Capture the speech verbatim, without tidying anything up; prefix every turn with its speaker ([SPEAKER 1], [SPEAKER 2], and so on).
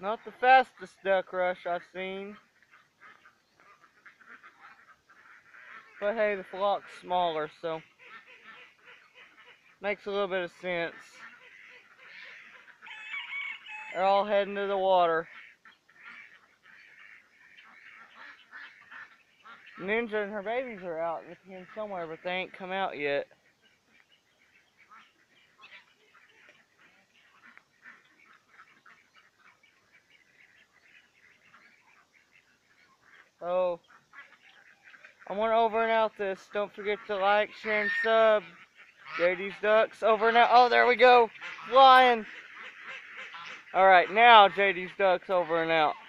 [SPEAKER 1] Not the fastest duck rush I've seen. But hey, the flock's smaller, so makes a little bit of sense. They're all heading to the water. Ninja and her babies are out in somewhere, but they ain't come out yet. So, I want to over and out this. Don't forget to like, share, and sub. J D's Ducks, over and out. Oh, there we go. Flying. Alright, now J D's Ducks, over and out.